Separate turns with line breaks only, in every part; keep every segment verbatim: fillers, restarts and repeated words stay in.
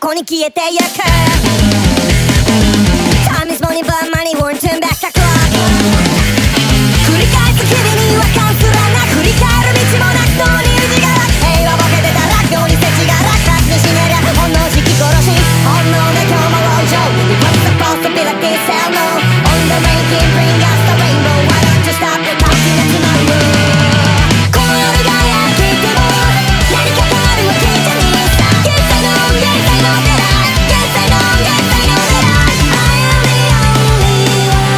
こに消えてゆく Time is money but money won't turn back the clock 繰り返す日々に違和感すらなく振り返る道もなくそうにうじがら平和ボケてたら今日に世知が落札にしねりゃ本能式殺し本能で今日も往生 It was supposed to be like this hell no On the ranking bring us the rainbow Why don't you stop the talking at tomorrow この夜がやってても何かがあるわけじゃねえさ Yes I know Yes I know that I Yes I know Yes I know that I I am the only one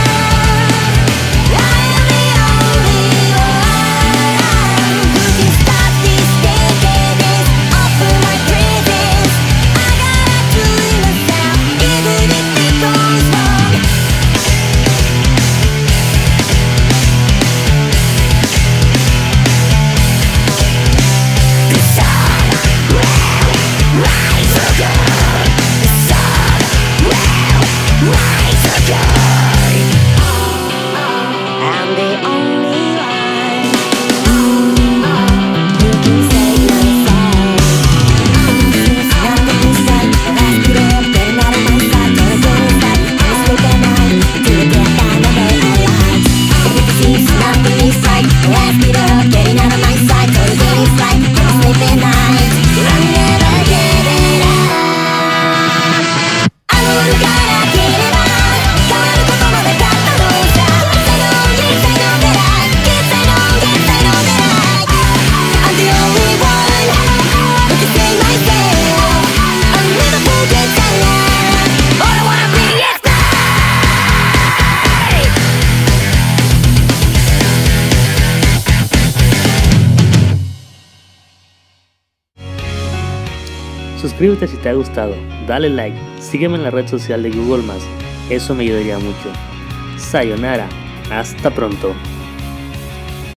I am the only one Who can stop this decadence Open my prisons I gotta do it myself Even if it goes wrong The sun will rise again The sun will rise again I'm the only one Who can save myself Since nothing is right Let's get up, getting out of my sight Gonna go inside, gonna sleep at night Till the death I never alive Since nothing is right Let's get up, getting out of my sight Gonna go inside, gonna sleep at night I'm never getting up あの夜から消えれば変わることもなかったのさ Yes I know, yes I know that I Yes I know, yes I know that I I'm the only one who can save myself I'll never forget that night All I wanna be is free
Suscríbete si te ha gustado, dale like, sígueme en la red social de Google más, eso me ayudaría mucho. Sayonara, hasta pronto.